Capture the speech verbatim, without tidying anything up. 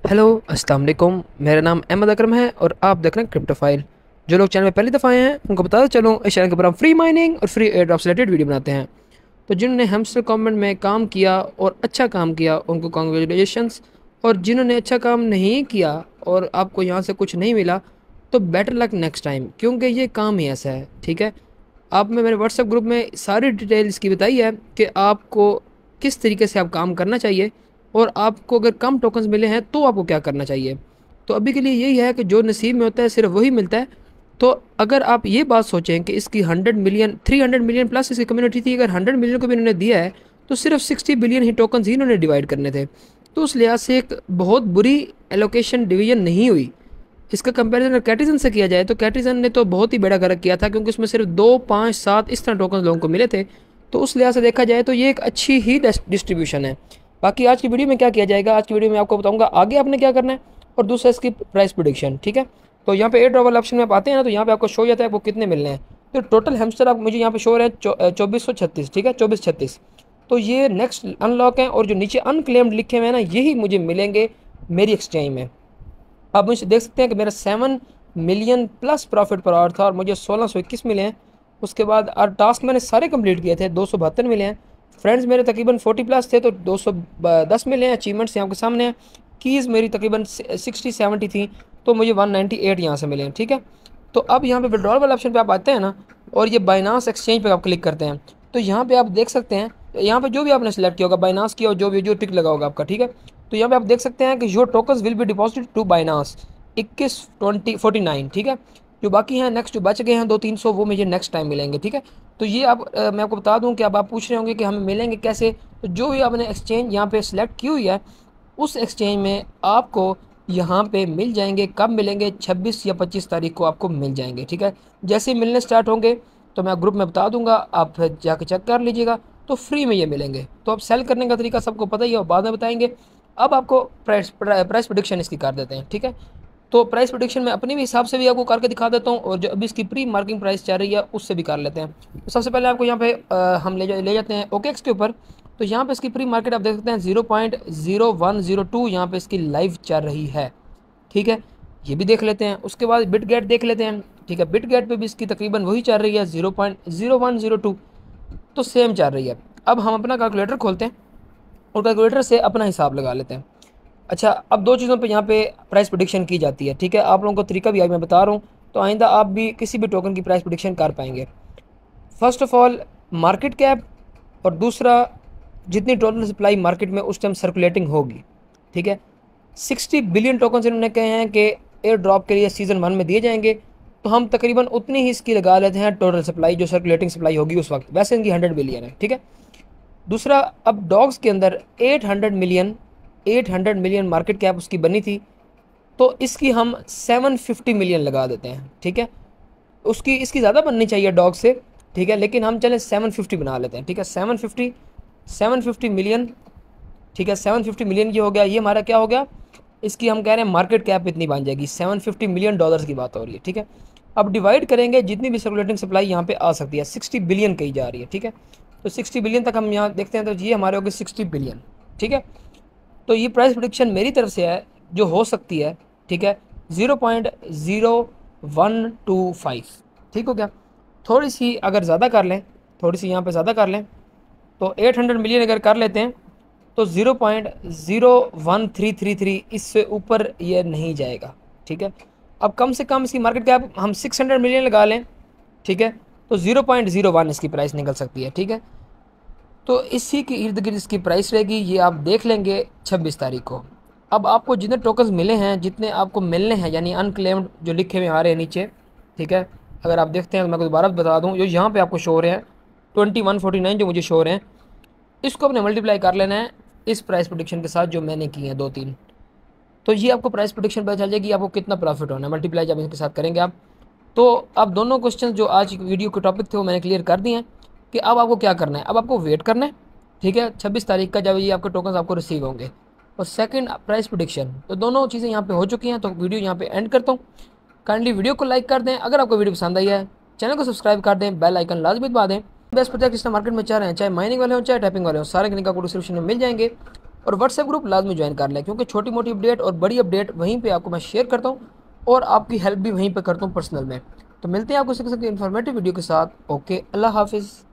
Hello अस्सलाम वालेकुम। मेरा नाम अहमद अकरम है और आप देख रहे हैं क्रिप्टो फाइल। जो लोग चैनल में पहली दफ़ा आए हैं उनको बताते चलो, इस चैनल के ऊपर हम फ्री माइनिंग और फ्री एयर ड्रॉप से रिलेटेड वीडियो बनाते हैं। तो जिन्होंने हमस्टर कमेंट में काम किया और अच्छा काम किया उनको कॉन्ग्रेचुलेशंस, और जिन्होंने अच्छा काम नहीं किया और आपको यहाँ से कुछ नहीं मिला तो बेटर लक नेक्स्ट टाइम, क्योंकि ये काम ही ऐसा है। ठीक है, आप में मेरे व्हाट्सएप ग्रुप में सारी डिटेल्स की बताई है कि आपको किस तरीके से आप काम करना चाहिए और आपको अगर कम टोकन्स मिले हैं तो आपको क्या करना चाहिए। तो अभी के लिए यही है कि जो नसीब में होता है सिर्फ वही मिलता है। तो अगर आप ये बात सोचें कि इसकी hundred million three hundred million plus इसकी कम्युनिटी थी, अगर हंड्रेड मिलियन को भी इन्होंने दिया है तो सिर्फ सिक्सटी बिलियन ही टोकन्स ही इन्होंने डिवाइड करने थे। तो उस लिहाज से एक बहुत बुरी एलोकेशन डिवीजन नहीं हुई। इसका कंपैरिजन अगर कैटिजन से किया जाए तो कैटिजन ने तो बहुत ही बड़ा गलत किया था, क्योंकि उसमें सिर्फ दो पाँच सात इस तरह टोकन लोगों को मिले थे। तो उस लिहाज से देखा जाए तो ये एक अच्छी ही डिस्ट्रीब्यूशन है। बाकी आज की वीडियो में क्या किया जाएगा, आज की वीडियो में आपको बताऊंगा आगे आपने क्या करना है और दूसरा इसकी प्राइस प्रोडिक्शन। ठीक है, तो यहाँ पे एयर ड्रॉप वाले ऑप्शन में आप आते हैं ना, तो यहाँ पे आपको शो जाता है आपको कितने मिलने हैं। तो टोटल हैमस्टर आप मुझे यहाँ पे शो रहे हैं चौबीस सौ छत्तीस। ठीक है, चौबीस छत्तीस। तो ये नेक्स्ट अनलॉक है और जो नीचे अनक्लेम्ड लिखे हुए हैं ना यही मुझे मिलेंगे मेरी एक्सचेंज में। आप मुझे देख सकते हैं कि मेरा seven million plus profit per hour था और मुझे सोलह सौ इक्कीस मिले हैं। उसके बाद और टास्क मैंने सारे कंप्लीट किए थे, दो सौ बहत्तर मिले हैं। फ्रेंड्स मेरे तकरीबन फोर्टी प्लस थे तो दो सौ दस मिले हैं। अचीवमेंट्स यहाँ के सामने हैं। कीज़ मेरी तकरीबन सिक्सटी सेवेंटी थी तो मुझे वन नाइन्टी एट यहाँ से मिले हैं। ठीक है, तो अब यहाँ पे विड्रॉल वाले ऑप्शन पे आप आते हैं ना और ये बाइनांस एक्सचेंज पे आप क्लिक करते हैं तो यहाँ पे आप देख सकते हैं, यहाँ पे जो भी आपने सेलेक्ट किया होगा बाइनांस किया और जो भी जो टिक लगा होगा आपका। ठीक है, तो यहाँ पे आप देख सकते हैं कि your tokens will be deposited to Binance इक्कीस ट्वेंटी फोर्टी नाइन। ठीक है, जो बाकी हैं नेक्स्ट जो बच गए हैं दो तीन सौ वो मुझे नेक्स्ट टाइम मिलेंगे। ठीक है, तो ये आप आ, मैं आपको बता दूं कि अब आप पूछ रहे होंगे कि हमें मिलेंगे कैसे। तो जो भी आपने एक्सचेंज यहाँ पे सिलेक्ट की हुई है उस एक्सचेंज में आपको यहाँ पे मिल जाएंगे। कब मिलेंगे? छब्बीस या पच्चीस तारीख को आपको मिल जाएंगे। ठीक है, जैसे ही मिलने स्टार्ट होंगे तो मैं ग्रुप में बता दूंगा, आप जाके चेक कर लीजिएगा। तो फ्री में ये मिलेंगे। तो अब सेल करने का तरीका सबको पता ही है और बाद में बताएंगे। अब आपको प्राइस प्राइस प्रोडिक्शन इसकी कर देते हैं। ठीक है, तो प्राइस प्रोडिक्शन मैं अपने भी हिसाब से भी आपको करके दिखा देता हूँ और जो अभी इसकी प्री मार्किंग प्राइस चल रही है उससे भी कर लेते हैं। तो सबसे पहले आपको यहाँ पे आ, हम ले जा ले जाते हैं ओकेएक्स के ऊपर। तो यहाँ पे इसकी प्री मार्केट आप देख सकते हैं zero point zero one zero two यहाँ पे इसकी लाइव चल रही है। ठीक है, ये भी देख लेते हैं। उसके बाद बिट गेट देख लेते हैं। ठीक है, बिट गेट पर भी इसकी तकरीबन वही चल रही है zero point zero one zero two, तो सेम चल रही है। अब हम अपना कैलकुलेटर खोलते हैं और कैलकुलेटर से अपना हिसाब लगा लेते हैं। अच्छा, अब दो चीज़ों पे यहाँ पे प्राइस प्रोडिक्शन की जाती है। ठीक है, आप लोगों को तरीका भी आज मैं बता रहा हूँ तो आइंदा आप भी किसी भी टोकन की प्राइस प्रोडिक्शन कर पाएंगे। First of all market cap, और दूसरा जितनी टोटल सप्लाई मार्केट में उस टाइम सर्कुलेटिंग होगी। ठीक है, सिक्सटी बिलियन टोकन इन्होंने कहे हैं कि एयर ड्रॉप के लिए सीज़न वन में दिए जाएंगे, तो हम तकरीबन उतनी ही इसकी लगा लेते हैं टोटल सप्लाई जो सर्कुलेटिंग सप्लाई होगी उस वक्त। वैसे इनकी हंड्रेड बिलियन है। ठीक है, दूसरा अब डॉग्स के अंदर eight hundred million eight hundred million market cap उसकी बनी थी, तो इसकी हम सेवन फिफ्टी मिलियन लगा देते हैं। ठीक है, उसकी इसकी ज़्यादा बननी चाहिए डॉग से। ठीक है, लेकिन हम चलें सेवन फिफ्टी बना लेते हैं। ठीक है, seven fifty seven fifty million. ठीक है, सेवन फिफ्टी मिलियन ये हो गया। ये हमारा क्या हो गया, इसकी हम कह रहे हैं मार्केट कैप इतनी बन जाएगी। सेवन फिफ्टी मिलियन डॉलर्स की बात हो रही है। ठीक है, अब डिवाइड करेंगे जितनी भी सर्कुलेटिंग सप्लाई यहाँ पे आ सकती है, सिक्सटी बिलियन कही जा रही है। ठीक है, तो सिक्सटी बिलियन तक हम यहाँ देखते हैं तो ये हमारे हो गए सिक्सटी बिलियन। ठीक है, तो ये प्राइस प्रोडिक्शन मेरी तरफ से है जो हो सकती है। ठीक है, zero point zero one two five. ठीक हो गया, थोड़ी सी अगर ज़्यादा कर लें, थोड़ी सी यहाँ पे ज़्यादा कर लें तो एट हंड्रेड मिलियन अगर कर लेते हैं तो zero point zero one three three three, इससे ऊपर ये नहीं जाएगा। ठीक है, अब कम से कम इसकी मार्केट कैप हम सिक्स हंड्रेड मिलियन लगा लें। ठीक है, तो ज़ीरो पॉइंट ज़ीरो वन इसकी प्राइस निकल सकती है। ठीक है, तो इसी के इर्द गिर्द इसकी प्राइस रहेगी, ये आप देख लेंगे छब्बीस तारीख को। अब आपको जितने टोकन्स मिले हैं, जितने आपको मिलने हैं, यानी अनक्लेम्ड जो लिखे हुए आ रहे हैं नीचे। ठीक है, अगर आप देखते हैं तो मैं दोबारा बता दूं, जो यहाँ पे आपको शो हो रहे हैं ट्वेंटी वन फोर्टी नाइन जो मुझे शो हो रहे हैं, इसको अपने मल्टीप्लाई कर लेना है इस प्राइस प्रोडिक्शन के साथ जो मैंने की है दो तीन। तो ये आपको प्राइस प्रोडिक्शन पता चल जाएगी आपको कितना प्रॉफिट होना है। मल्टीप्लाई जब इसके साथ करेंगे आप, तो अब दोनों क्वेश्चन जो आज वीडियो के टॉपिक थे वो मैंने क्लियर कर दिए हैं कि अब आपको क्या करना है। अब आपको वेट करना है। ठीक है, छब्बीस तारीख का जब ये आपके टोकन्स आपको रिसीव होंगे। और सेकंड प्राइस प्रोडिक्शन, तो दोनों चीज़ें यहाँ पे हो चुकी हैं। तो वीडियो यहाँ पे एंड करता हूँ। काइंडली वीडियो को लाइक कर दें, अगर आपको वीडियो पसंद आई है चैनल को सब्सक्राइब कर दें, बेल आइकन लाजमी दबा दें। बेस्ट प्रोजेक्ट इस मार्केट में चाह रहे हैं, चाहे माइनिंग वाले हो चाहे टैपिंग वाले हो, सारे लिंक आपको डिस्क्रिप्शन में मिल जाएंगे। और व्हाट्सएप ग्रुप लाजमी ज्वाइन कर लें, क्योंकि छोटी मोटी अपडेट और बड़ी अपडेट वहीं पे आपको मैं शेयर करता हूँ और आपकी हेल्प भी वहीं पे करता हूँ पर्सनल में। तो मिलते हैं आपको इसी किस्म की इन्फॉर्मेटिव वीडियो के साथ। ओके, अल्लाह हाफिज़।